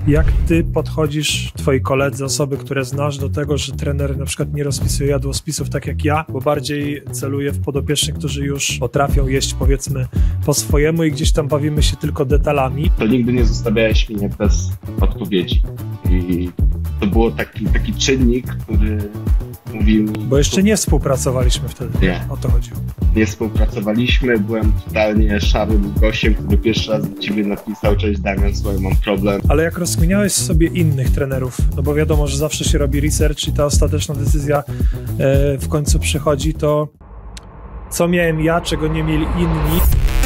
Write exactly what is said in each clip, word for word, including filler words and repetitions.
Jak ty podchodzisz, twoi koledzy, osoby, które znasz, do tego, że trener na przykład nie rozpisuje jadłospisów tak jak ja, bo bardziej celuje w podopiecznych, którzy już potrafią jeść, powiedzmy, po swojemu i gdzieś tam bawimy się tylko detalami. To nigdy nie zostawiałeś mnie bez odpowiedzi. I to było taki, taki czynnik, który mówił mi... Bo jeszcze nie współpracowaliśmy wtedy. Nie. O to chodziło. Nie współpracowaliśmy, byłem totalnie szarym gościem, który pierwszy raz do ciebie napisał: cześć Damian, słuchaj, mam problem. Ale jak rozkminiałeś sobie innych trenerów, no bo wiadomo, że zawsze się robi research i ta ostateczna decyzja e, w końcu przychodzi, to co miałem ja, czego nie mieli inni?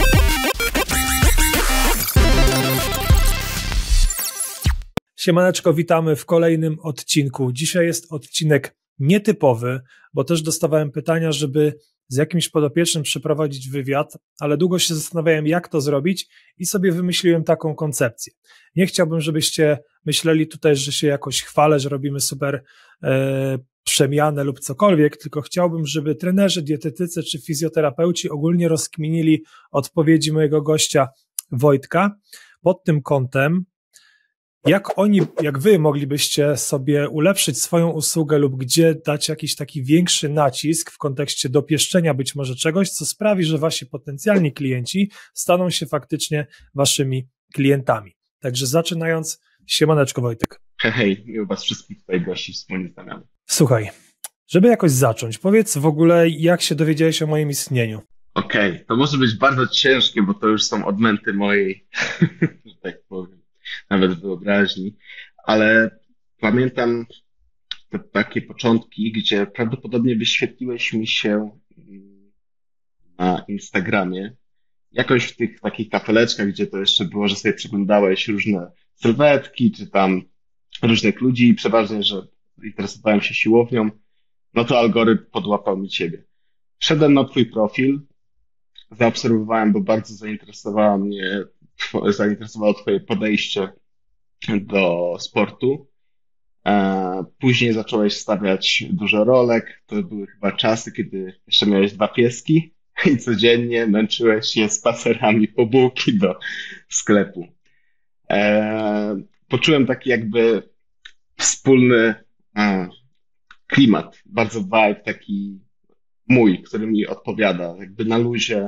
Siemaneczko, witamy w kolejnym odcinku. Dzisiaj jest odcinek nietypowy, bo też dostawałem pytania, żeby z jakimś podopiecznym przeprowadzić wywiad, ale długo się zastanawiałem, jak to zrobić i sobie wymyśliłem taką koncepcję. Nie chciałbym, żebyście myśleli tutaj, że się jakoś chwalę, że robimy super e, przemianę lub cokolwiek, tylko chciałbym, żeby trenerzy, dietetycy czy fizjoterapeuci ogólnie rozkminili odpowiedzi mojego gościa Wojtka pod tym kątem, jak oni, jak wy moglibyście sobie ulepszyć swoją usługę lub gdzie dać jakiś taki większy nacisk w kontekście dopieszczenia być może czegoś, co sprawi, że wasi potencjalni klienci staną się faktycznie waszymi klientami. Także zaczynając, siemaneczko Wojtek. Hej, hej, miło was wszystkich tutaj gości wspólnie z Damianem. Słuchaj, żeby jakoś zacząć, powiedz w ogóle, jak się dowiedziałeś o moim istnieniu? Okej, okay, to może być bardzo ciężkie, bo to już są odmęty mojej, że tak powiem, nawet wyobraźni, ale pamiętam te takie początki, gdzie prawdopodobnie wyświetliłeś mi się na Instagramie, jakoś w tych takich kafeleczkach, gdzie to jeszcze było, że sobie przeglądałeś różne sylwetki, czy tam różnych ludzi i przeważnie, że interesowałem się siłownią, no to algorytm podłapał mi ciebie. Wszedłem na twój profil, zaobserwowałem, bo bardzo zainteresowało mnie, zainteresowało twoje podejście do sportu. Później zacząłeś stawiać dużo rolek. To były chyba czasy, kiedy jeszcze miałeś dwa pieski i codziennie męczyłeś je spacerami po bułki do sklepu. Poczułem taki jakby wspólny klimat, bardzo vibe taki mój, który mi odpowiada, jakby na luzie.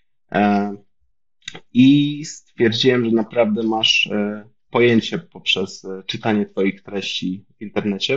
I stwierdziłem, że naprawdę masz pojęcie poprzez czytanie twoich treści w internecie.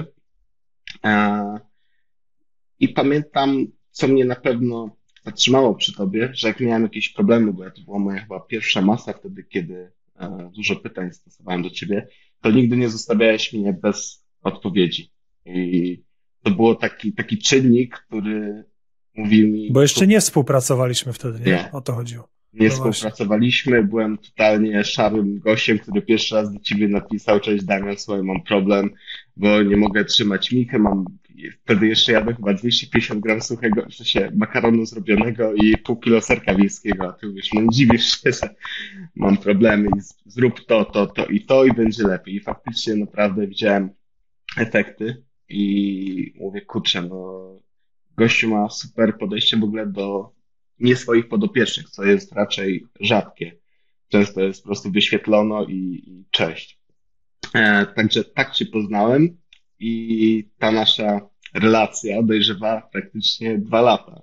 I pamiętam, co mnie na pewno zatrzymało przy tobie, że jak miałem jakieś problemy, bo ja to była moja chyba pierwsza masa wtedy, kiedy dużo pytań stosowałem do ciebie, to nigdy nie zostawiałeś mnie bez odpowiedzi. I to było taki, taki czynnik, który mówił mi... Bo jeszcze nie współpracowaliśmy wtedy, nie? Nie. O to chodziło. Nie no współpracowaliśmy, byłem totalnie szarym gościem, który pierwszy raz do ciebie napisał: cześć Damian, słuchaj, mam problem, bo nie mogę trzymać michy, mam, wtedy jeszcze jadłem chyba dwieście pięćdziesiąt gram suchego, w sensie makaronu zrobionego i pół kilo serka wiejskiego, a ty mówisz, no dziwisz się, że mam problemy i zrób to, to, to i to i będzie lepiej. I faktycznie naprawdę widziałem efekty i mówię, kurczę, no gościu ma super podejście w ogóle do nie swoich podopiecznych, co jest raczej rzadkie. Często jest po prostu wyświetlono i, i cześć. E, także tak cię poznałem i ta nasza relacja dojrzewała praktycznie dwa lata.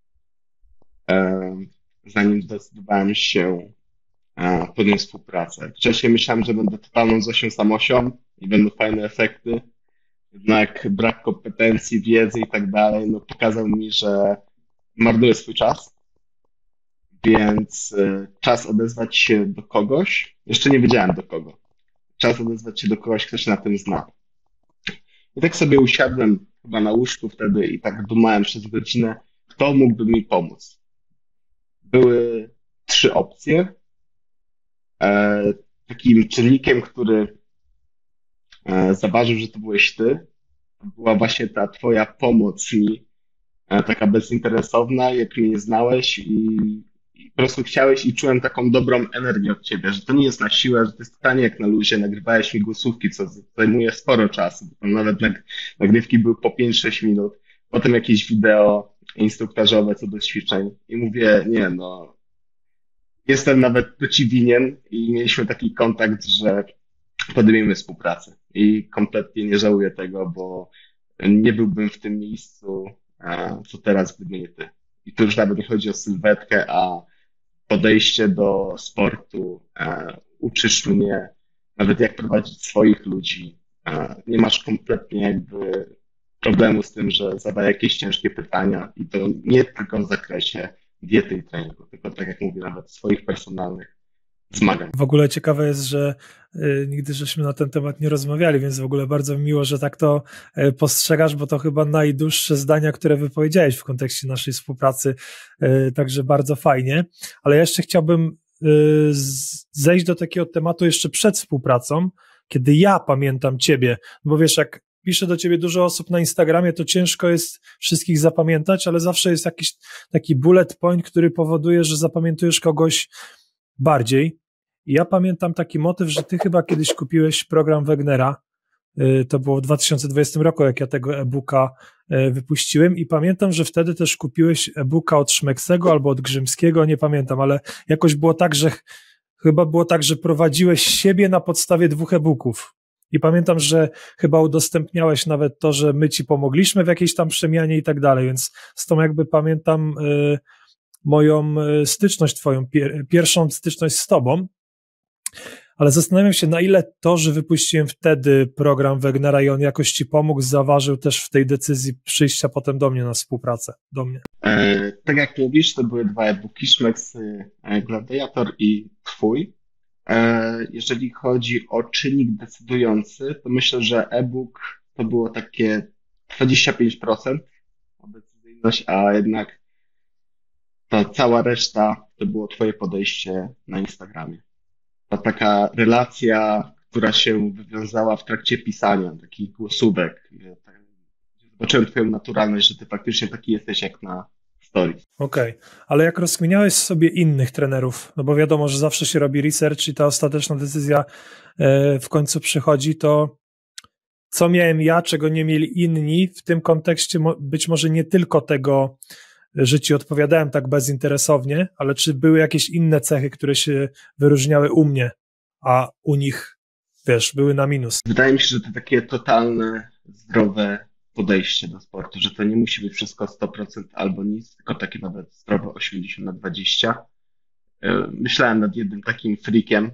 E, zanim zdecydowałem się e, podjąć współpracę. Wcześniej myślałem, że będę totalną Zosią Samosią i będą fajne efekty. Jednak brak kompetencji, wiedzy i tak dalej, no pokazał mi, że marnuję swój czas. Więc y, czas odezwać się do kogoś, jeszcze nie wiedziałem do kogo, czas odezwać się do kogoś, kto się na tym zna. I tak sobie usiadłem chyba na łóżku wtedy i tak dumałem przez godzinę, kto mógłby mi pomóc. Były trzy opcje. E, takim czynnikiem, który e, zaważył, że to byłeś ty, była właśnie ta twoja pomoc mi, e, taka bezinteresowna, jak mnie nie znałeś i I po prostu chciałeś i czułem taką dobrą energię od ciebie, że to nie jest na siłę, że to jest totalnie jak na luzie, nagrywałeś mi głosówki, co zajmuje sporo czasu, bo tam nawet nag- nagrywki były po pięć sześć minut, potem jakieś wideo instruktażowe co do ćwiczeń i mówię, nie no, jestem nawet to ci winien i mieliśmy taki kontakt, że podejmiemy współpracę. I kompletnie nie żałuję tego, bo nie byłbym w tym miejscu, e, co teraz, gdyby nie ty. I tu już nawet nie chodzi o sylwetkę, a podejście do sportu. E, uczysz mnie nawet jak prowadzić swoich ludzi. E, nie masz kompletnie jakby problemu z tym, że zadaję jakieś ciężkie pytania i to nie tylko w zakresie diety i treningu, tylko tak jak mówię, nawet swoich personalnych zmagań. W ogóle ciekawe jest, że y, nigdy żeśmy na ten temat nie rozmawiali, więc w ogóle bardzo miło, że tak to y, postrzegasz, bo to chyba najdłuższe zdania, które wypowiedziałeś w kontekście naszej współpracy, y, także bardzo fajnie. Ale ja jeszcze chciałbym y, z, zejść do takiego tematu jeszcze przed współpracą, kiedy ja pamiętam ciebie, bo wiesz, jak pisze do ciebie dużo osób na Instagramie, to ciężko jest wszystkich zapamiętać, ale zawsze jest jakiś taki bullet point, który powoduje, że zapamiętujesz kogoś bardziej. I ja pamiętam taki motyw, że ty chyba kiedyś kupiłeś program Wegnera, to było w dwa tysiące dwudziestym roku, jak ja tego e-booka wypuściłem i pamiętam, że wtedy też kupiłeś e-booka od Szmeksego albo od Grzymskiego, nie pamiętam, ale jakoś było tak, że chyba było tak, że prowadziłeś siebie na podstawie dwóch e-booków. I pamiętam, że chyba udostępniałeś nawet to, że my ci pomogliśmy w jakiejś tam przemianie i tak dalej, więc z tą jakby pamiętam y, moją styczność twoją, pier, pierwszą styczność z tobą, ale zastanawiam się, na ile to, że wypuściłem wtedy program Wegnera i on jakoś ci pomógł, zaważył też w tej decyzji przyjścia potem do mnie na współpracę, do mnie. E, tak jak mówisz, to były dwa e-booki, Szmeks Gladiator i twój. E, jeżeli chodzi o czynnik decydujący, to myślę, że e-book to było takie dwadzieścia pięć procent decyzyjność, a jednak ta cała reszta to było twoje podejście na Instagramie. Ta taka relacja, która się wywiązała w trakcie pisania, takich głosówek. Zobaczyłem twoją naturalność, że ty faktycznie taki jesteś jak na stories. Okej, okay. Ale jak rozkminiałeś sobie innych trenerów, no bo wiadomo, że zawsze się robi research i ta ostateczna decyzja w końcu przychodzi, to co miałem ja, czego nie mieli inni, w tym kontekście być może nie tylko tego, że ci odpowiadałem tak bezinteresownie, ale czy były jakieś inne cechy, które się wyróżniały u mnie, a u nich, wiesz, były na minus? Wydaje mi się, że to takie totalne, zdrowe podejście do sportu, że to nie musi być wszystko sto procent albo nic, tylko takie nawet zdrowe osiemdziesiąt na dwadzieścia. Myślałem nad jednym takim freakiem,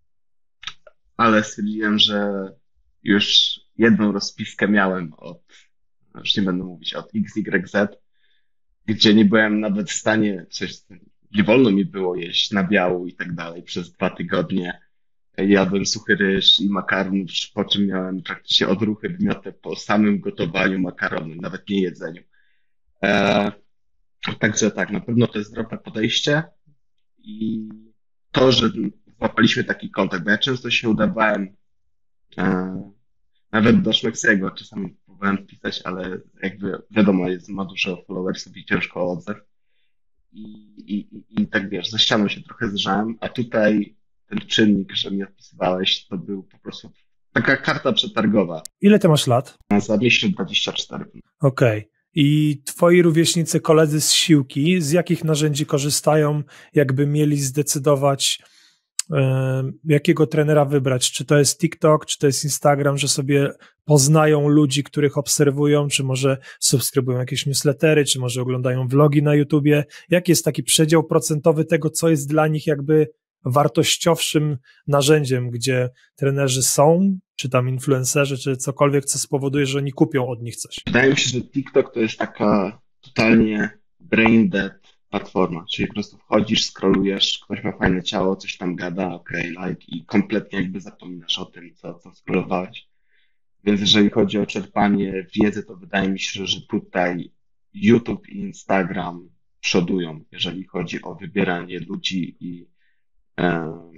ale stwierdziłem, że już jedną rozpiskę miałem od, już nie będę mówić, od X Y Z, gdzie nie byłem nawet w stanie, coś, nie wolno mi było jeść nabiału i tak dalej przez dwa tygodnie. Jadłem suchy ryż i makaron, po czym miałem praktycznie odruchy wymioty po samym gotowaniu makaronu, nawet nie jedzeniu. E, także tak, na pewno to jest zdrowe podejście i to, że złapaliśmy taki kontakt, bo ja często się udawałem e, nawet do Szmeksego, czasami próbowałem pisać, ale jakby wiadomo, jest, ma dużo followersów i ciężko o odzew. I, i, i, I tak wiesz, ze ścianą się trochę zżałem, a tutaj ten czynnik, że mi odpisywałeś, to był po prostu taka karta przetargowa. Ile ty masz lat? Za miesiąc dwadzieścia cztery. Okej. Okay. I twoi rówieśnicy, koledzy z siłki, z jakich narzędzi korzystają, jakby mieli zdecydować, jakiego trenera wybrać? Czy to jest TikTok, czy to jest Instagram, że sobie poznają ludzi, których obserwują, czy może subskrybują jakieś newslettery, czy może oglądają vlogi na YouTubie? Jaki jest taki przedział procentowy tego, co jest dla nich jakby wartościowszym narzędziem, gdzie trenerzy są, czy tam influencerzy, czy cokolwiek, co spowoduje, że oni kupią od nich coś? Wydaje mi się, że TikTok to jest taka totalnie brain dead platforma, czyli po prostu wchodzisz, scrollujesz, ktoś ma fajne ciało, coś tam gada, okej, okay, like i kompletnie jakby zapominasz o tym, co, co scrollowałeś. Więc jeżeli chodzi o czerpanie wiedzy, to wydaje mi się, że tutaj YouTube i Instagram przodują, jeżeli chodzi o wybieranie ludzi i, um,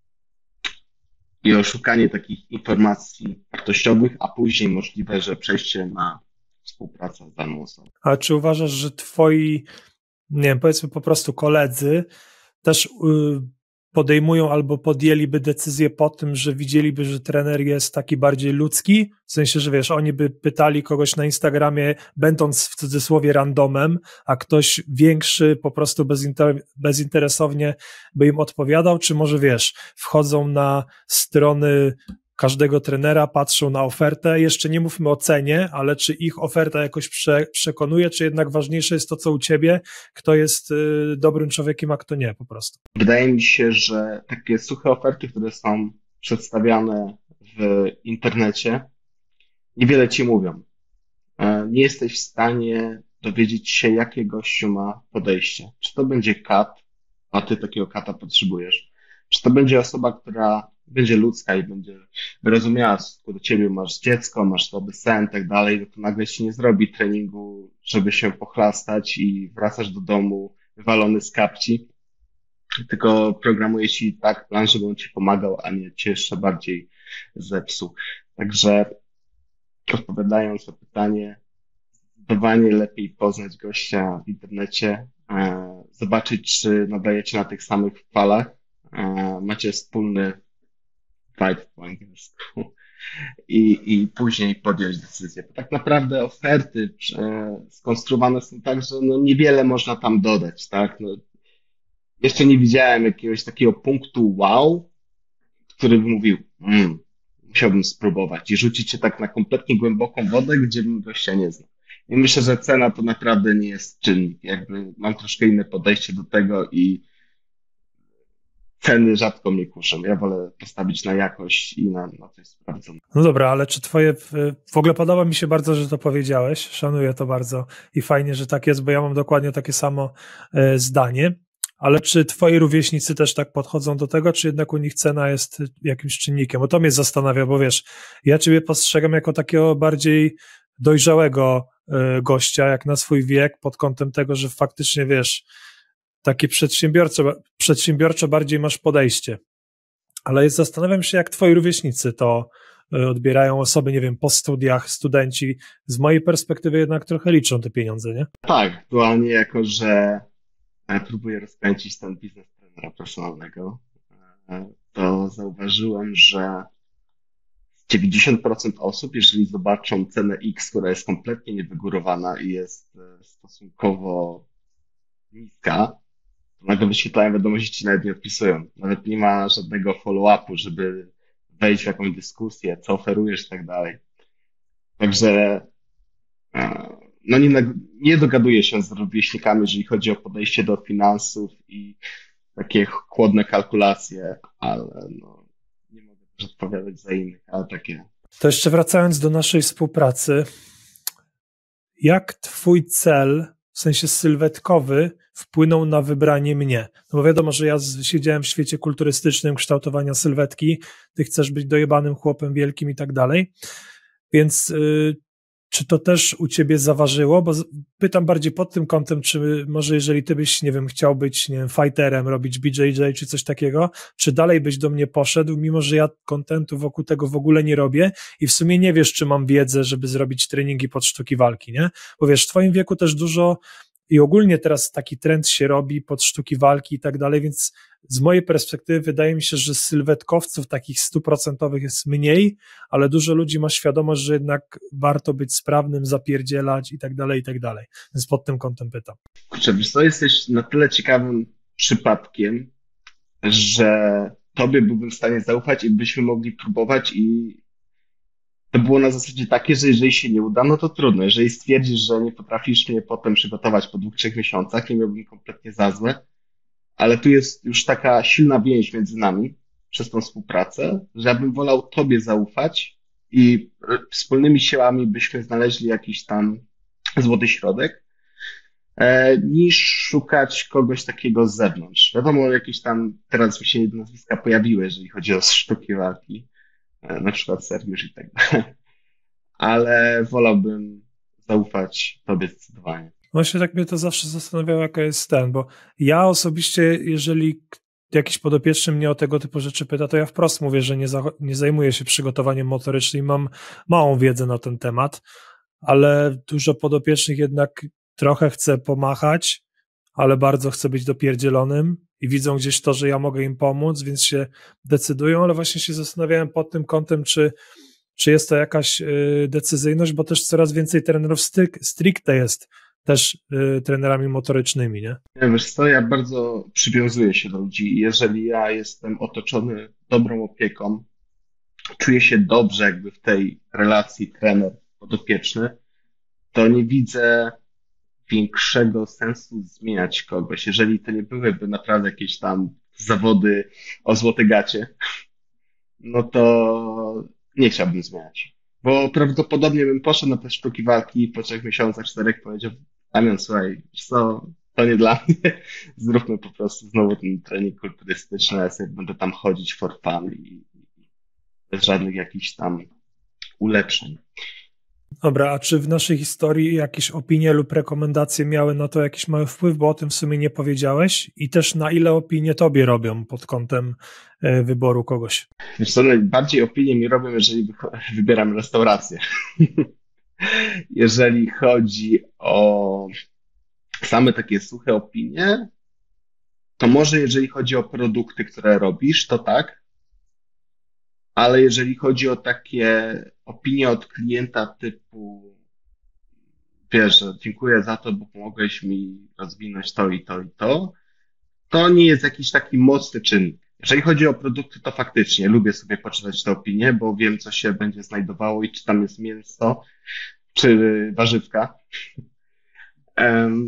i o szukanie takich informacji wartościowych, a później możliwe, że przejście na współpracę z daną osobą. A czy uważasz, że twoi, nie wiem, powiedzmy po prostu koledzy też podejmują albo podjęliby decyzję po tym, że widzieliby, że trener jest taki bardziej ludzki, w sensie, że wiesz, oni by pytali kogoś na Instagramie, będąc w cudzysłowie randomem, a ktoś większy po prostu bezinter- bezinteresownie by im odpowiadał, czy może wiesz, wchodzą na strony każdego trenera, patrzą na ofertę. Jeszcze nie mówmy o cenie, ale czy ich oferta jakoś prze, przekonuje, czy jednak ważniejsze jest to, co u ciebie, kto jest y, dobrym człowiekiem, a kto nie po prostu. Wydaje mi się, że takie suche oferty, które są przedstawiane w internecie, niewiele ci mówią. Nie jesteś w stanie dowiedzieć się, jakie gościu ma podejście. Czy to będzie kat, a ty takiego kata potrzebujesz. Czy to będzie osoba, która będzie ludzka i będzie rozumiała, do ciebie masz dziecko, masz słaby sen i tak dalej, no to nagle ci nie zrobi treningu, żeby się pochlastać i wracasz do domu wywalony z kapci, tylko programuje ci tak plan, żeby on ci pomagał, a nie cię jeszcze bardziej zepsuł. Także odpowiadając na pytanie, zdecydowanie lepiej poznać gościa w internecie, e, zobaczyć, czy nadajecie na tych samych falach, e, macie wspólny vibe po angielsku i, i później podjąć decyzję. Bo tak naprawdę oferty e, skonstruowane są tak, że no niewiele można tam dodać, tak? No, jeszcze nie widziałem jakiegoś takiego punktu wow, który by mówił, mm, musiałbym spróbować i rzucić się tak na kompletnie głęboką wodę, gdzie bym gościa nie znał. I myślę, że cena to naprawdę nie jest czynnik. Jakby mam troszkę inne podejście do tego i ceny rzadko mnie kuszą. Ja wolę postawić na jakość i na, na coś sprawdzone. No dobra, ale czy twoje, w ogóle podoba mi się bardzo, że to powiedziałeś, szanuję to bardzo i fajnie, że tak jest, bo ja mam dokładnie takie samo zdanie. Ale czy twoi rówieśnicy też tak podchodzą do tego, czy jednak u nich cena jest jakimś czynnikiem? Bo to mnie zastanawia, bo wiesz, ja ciebie postrzegam jako takiego bardziej dojrzałego gościa, jak na swój wiek, pod kątem tego, że faktycznie, wiesz, takie przedsiębiorcze, przedsiębiorcze bardziej masz podejście. Ale zastanawiam się, jak twoi rówieśnicy to odbierają, osoby, nie wiem, po studiach, studenci. Z mojej perspektywy jednak trochę liczą te pieniądze, nie? Tak, aktualnie jako, że próbuję rozkręcić ten biznes trenera personalnego, to zauważyłem, że dziewięćdziesiąt procent osób, jeżeli zobaczą cenę X, która jest kompletnie niewygórowana i jest stosunkowo niska, to nagle wyświetlają wiadomości, nawet nie odpisują. Nawet nie ma żadnego follow-upu, żeby wejść w jakąś dyskusję, co oferujesz i tak dalej. Także no nie, nie dogaduję się z rówieśnikami, jeżeli chodzi o podejście do finansów i takie chłodne kalkulacje, ale no, nie mogę też odpowiadać za innych, ale takie. To jeszcze wracając do naszej współpracy, jak twój cel, w sensie sylwetkowy, wpłynął na wybranie mnie? No bo wiadomo, że ja siedziałem w świecie kulturystycznym, kształtowania sylwetki, ty chcesz być dojebanym chłopem wielkim i tak dalej, więc yy, czy to też u ciebie zaważyło? Bo pytam bardziej pod tym kątem, czy może jeżeli ty byś, nie wiem, chciał być, nie wiem, fighterem, robić B J J czy coś takiego, czy dalej byś do mnie poszedł, mimo że ja kontentu wokół tego w ogóle nie robię i w sumie nie wiesz, czy mam wiedzę, żeby zrobić treningi pod sztuki walki, nie? Bo wiesz, w twoim wieku też dużo i ogólnie teraz taki trend się robi pod sztuki walki i tak dalej, więc z mojej perspektywy wydaje mi się, że sylwetkowców takich stuprocentowych jest mniej, ale dużo ludzi ma świadomość, że jednak warto być sprawnym, zapierdzielać i tak dalej, i tak dalej. Więc pod tym kątem pytam. Kurczę, wiesz co, jesteś na tyle ciekawym przypadkiem, że tobie byłbym w stanie zaufać i byśmy mogli próbować i to było na zasadzie takie, że jeżeli się nie uda, no to trudno. Jeżeli stwierdzisz, że nie potrafisz mnie potem przygotować po dwóch, trzech miesiącach, nie miałbym kompletnie za złe, ale tu jest już taka silna więź między nami przez tą współpracę, że ja bym wolał tobie zaufać i wspólnymi siłami byśmy znaleźli jakiś tam złoty środek, niż szukać kogoś takiego z zewnątrz. Wiadomo, jakieś tam, teraz mi się nazwiska pojawiły, jeżeli chodzi o sztuki walki, na przykład Sergiusz i tak dalej, ale wolałbym zaufać tobie zdecydowanie. Właśnie tak mnie to zawsze zastanawiało, jaka jest ten, bo ja osobiście, jeżeli jakiś podopieczny mnie o tego typu rzeczy pyta, to ja wprost mówię, że nie, za, nie zajmuję się przygotowaniem motorycznym i mam małą wiedzę na ten temat, ale dużo podopiecznych jednak trochę chce pomachać, ale bardzo chce być dopierdzielonym i widzą gdzieś to, że ja mogę im pomóc, więc się decydują, ale właśnie się zastanawiałem pod tym kątem, czy, czy jest to jakaś y, decyzyjność, bo też coraz więcej trenerów styk, stricte jest też y, trenerami motorycznymi, nie? Nie, wiesz co, ja bardzo przywiązuję się do ludzi i jeżeli ja jestem otoczony dobrą opieką czuję się dobrze jakby w tej relacji trener-podopieczny, to nie widzę większego sensu zmieniać kogoś, jeżeli to nie byłyby naprawdę jakieś tam zawody o złote gacie, no to nie chciałbym zmieniać. Bo prawdopodobnie bym poszedł na te sztuki walki i po trzech miesiącach, czterech powiedział: Damian, słuchaj, wiesz co, to nie dla mnie. Zróbmy po prostu znowu ten trening kulturystyczny, ja sobie będę tam chodzić for fun i bez żadnych jakichś tam ulepszeń. Dobra, a czy w naszej historii jakieś opinie lub rekomendacje miały na to jakiś mały wpływ, bo o tym w sumie nie powiedziałeś, i też na ile opinie tobie robią pod kątem e, wyboru kogoś? Wiesz co, najbardziej opinie mi robią, jeżeli wy- wybieram restaurację. Jeżeli chodzi o same takie suche opinie, to może jeżeli chodzi o produkty, które robisz, to tak, ale jeżeli chodzi o takie opinie od klienta typu, wiesz, że dziękuję za to, bo pomogłeś mi rozwinąć to i to i to, to nie jest jakiś taki mocny czynnik. Jeżeli chodzi o produkty, to faktycznie lubię sobie poczytać te opinie, bo wiem, co się będzie znajdowało i czy tam jest mięso, czy warzywka. Em,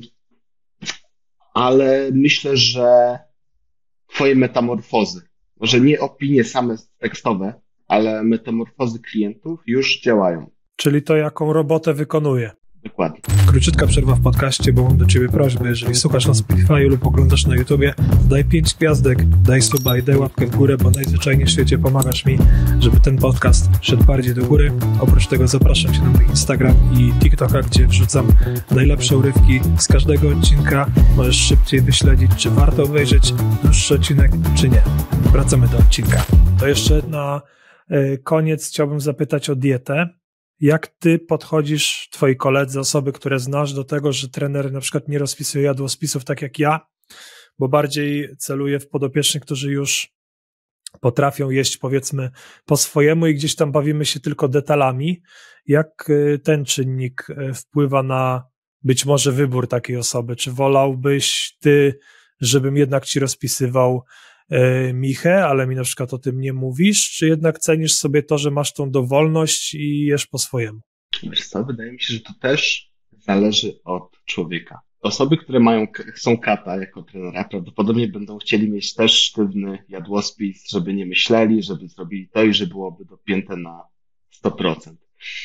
ale myślę, że twoje metamorfozy, może nie opinie same tekstowe, ale metamorfozy klientów już działają. Czyli to, jaką robotę wykonuje. Dokładnie. Króciutka przerwa w podcaście, bo mam do ciebie prośbę. Jeżeli słuchasz na Spotify lub oglądasz na YouTubie, daj pięć gwiazdek, daj suba i daj łapkę w górę, bo najzwyczajniej w świecie pomagasz mi, żeby ten podcast szedł bardziej do góry. Oprócz tego zapraszam cię na mój Instagram i TikToka, gdzie wrzucam najlepsze urywki z każdego odcinka. Możesz szybciej wyśledzić, czy warto obejrzeć dłuższy odcinek, czy nie. Wracamy do odcinka. To jeszcze na y, koniec chciałbym zapytać o dietę. Jak ty podchodzisz, twoi koledzy, osoby, które znasz, do tego, że trener na przykład nie rozpisuje jadłospisów tak jak ja, bo bardziej celuje w podopiecznych, którzy już potrafią jeść, powiedzmy, po swojemu i gdzieś tam bawimy się tylko detalami. Jak ten czynnik wpływa na być może wybór takiej osoby? Czy wolałbyś ty, żebym jednak ci rozpisywał michę, ale mi na przykład o tym nie mówisz, czy jednak cenisz sobie to, że masz tą dowolność i jesz po swojemu? Wiesz co, wydaje mi się, że to też zależy od człowieka. Osoby, które mają, chcą kata jako trenera, prawdopodobnie będą chcieli mieć też sztywny jadłospis, żeby nie myśleli, żeby zrobili to i że byłoby dopięte na sto procent.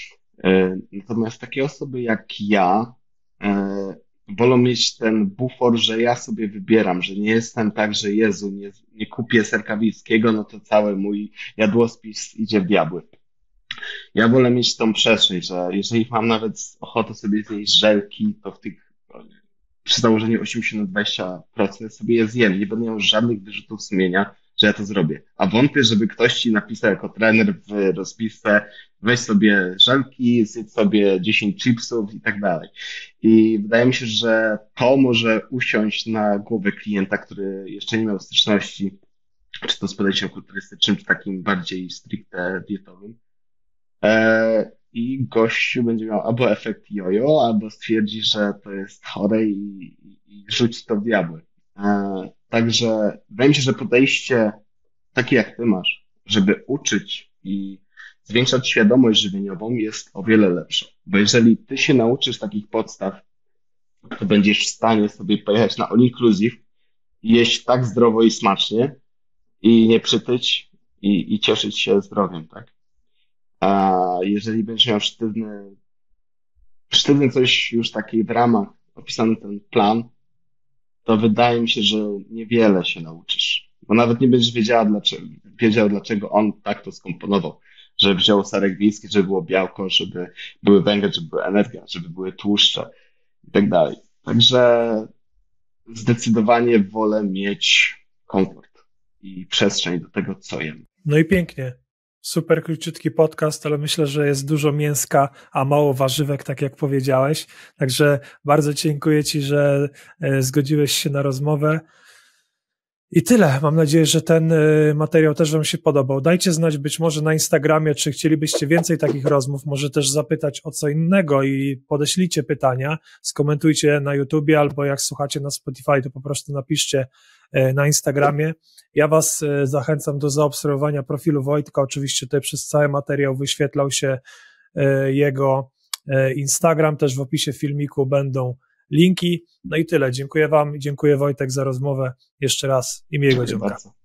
Natomiast takie osoby jak ja wolą mieć ten bufor, że ja sobie wybieram, że nie jestem tak, że Jezu, nie, nie kupię serka wiejskiego, no to cały mój jadłospis idzie w diabły. Ja wolę mieć tą przestrzeń, że jeżeli mam nawet ochotę sobie zjeść żelki, to w tych, przy założeniu osiemdziesiąt na dwadzieścia procent sobie je zjem. Nie będę miał żadnych wyrzutów sumienia, że ja to zrobię. A wątpię, żeby ktoś ci napisał jako trener w rozpisce: weź sobie żelki, zjedz sobie dziesięć chipsów i tak dalej. I wydaje mi się, że to może usiąść na głowę klienta, który jeszcze nie miał styczności, czy to z podejściem kulturystycznym, czy takim bardziej stricte dietowym. E, I gościu będzie miał albo efekt jojo, albo stwierdzi, że to jest chore i, i, i rzuci to w diabły. E, także wydaje mi się, że podejście takie jak ty masz, żeby uczyć i zwiększać świadomość żywieniową, jest o wiele lepsze. Bo jeżeli ty się nauczysz takich podstaw, to będziesz w stanie sobie pojechać na all inclusive i jeść tak zdrowo i smacznie i nie przytyć i, i cieszyć się zdrowiem, tak? A jeżeli będziesz miał sztywny, sztywny coś już takiej w ramach, opisany ten plan, to wydaje mi się, że niewiele się nauczysz. Bo nawet nie będziesz wiedziała, dlaczego, wiedział, dlaczego on tak to skomponował. Że wziął serek wiejski, żeby było białko, żeby były węgiel, żeby była energia, żeby były tłuszcze i tak dalej. Także zdecydowanie wolę mieć komfort i przestrzeń do tego, co jem. No i pięknie. Super króciutki podcast, ale myślę, że jest dużo mięska, a mało warzywek, tak jak powiedziałeś. Także bardzo dziękuję ci, że zgodziłeś się na rozmowę. I tyle. Mam nadzieję, że ten materiał też wam się podobał. Dajcie znać być może na Instagramie, czy chcielibyście więcej takich rozmów, może też zapytać o co innego i podeślijcie pytania, skomentujcie na YouTubie albo jak słuchacie na Spotify, to po prostu napiszcie na Instagramie. Ja was zachęcam do zaobserwowania profilu Wojtka. Oczywiście tutaj przez cały materiał wyświetlał się jego Instagram, też w opisie filmiku będą linki. No i tyle. Dziękuję wam i dziękuję Wojtek za rozmowę jeszcze raz i miłego dzionka.